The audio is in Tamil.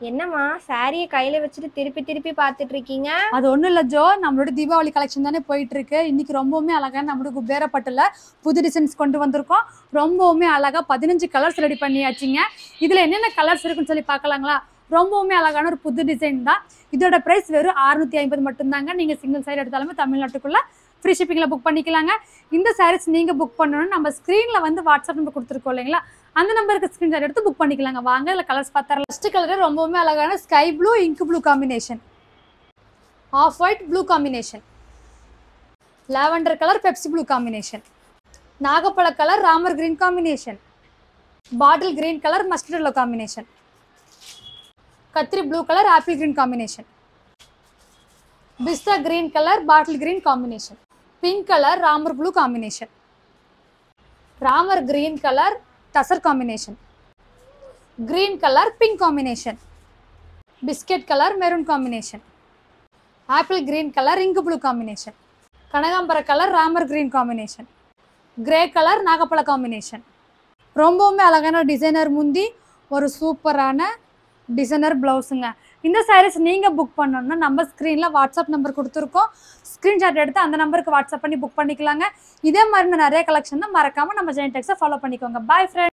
என்னம்மா சாரியை கையில வச்சுட்டு திருப்பி திருப்பி பார்த்துட்டு இருக்கீங்க? அது ஒன்றும் இல்லை ஜோ, நம்மளோட தீபாவளி கலெக்ஷன் தானே போயிட்டு இருக்கு. இன்னைக்கு ரொம்பவுமே அழகான நம்மளோட குபேரப்பட்டுல புது டிசைன்ஸ் கொண்டு வந்திருக்கோம். ரொம்பவுமே அழகா 15 கலர்ஸ் ரெடி பண்ணியாச்சுங்க. இதுல என்னென்ன கலர்ஸ் இருக்குன்னு சொல்லி பார்க்கலாங்களா? ரொம்பவுமே அழகான ஒரு புது டிசைன் தான். இதோட பிரைஸ் வெறும் 650 மட்டும்தாங்க. நீங்க சிங்கிள் சைடு எடுத்தாலுமே தமிழ்நாட்டுக்குள்ள ஃப்ரீ ஷிப்பிங்ல புக் பண்ணிக்கலாங்க. இந்த சாரீஸ் நீங்க புக் பண்ணணும்னு நம்ம ஸ்க்ரீன்ல வந்து வாட்ஸ்அப் நம்பர் கொடுத்துருக்கோம் இல்லைங்களா, அந்த நம்பருக்கு ஸ்க்ரீன்ஷாட் எடுத்து புக் பண்ணிக்கலாங்க. வாங்க இதில் கலர்ஸ் பார்த்தரலாம். ஃபர்ஸ்ட் கலர் ரொம்பவுமே அழகான sky blue ink blue combination, off white blue combination, lavender colour Pepsi blue combination, நாகப்பழ colour Ramar green combination, bottle green colour mustard yellow combination, கத்திரி blue colour apple green combination, பிஸ்தா green colour bottle green combination, pink colour Ramar blue combination, Ramar green colour tussar combination, green colour pink combination, biscuit colour maroon combination, apple green colour ink blue combination, கனகாம்பர colour Ramar green combination, grey colour நாகப்பழ காம்பினேஷன். ரொம்பவுமே அழகான டிசைனர் முந்தி, ஒரு சூப்பரான டிசைனர் ப்ளவுஸுங்க. இந்த சாரீஸ் நீங்கள் புக் பண்ணணும்னா நம்ம ஸ்க்ரீனில் வாட்ஸ்அப் நம்பர் கொடுத்துருக்கோம். ஸ்க்ரீன்ஷாட் எடுத்து அந்த நம்பருக்கு வாட்ஸ்அப் பண்ணி புக் பண்ணிக்கலாங்க. இதே மாதிரி நிறைய கலெக்ஷன் தான். மறக்காமல் நம்ம ஜெயின் டெக்ஸை ஃபாலோ பண்ணிக்கோங்க. Bye friend.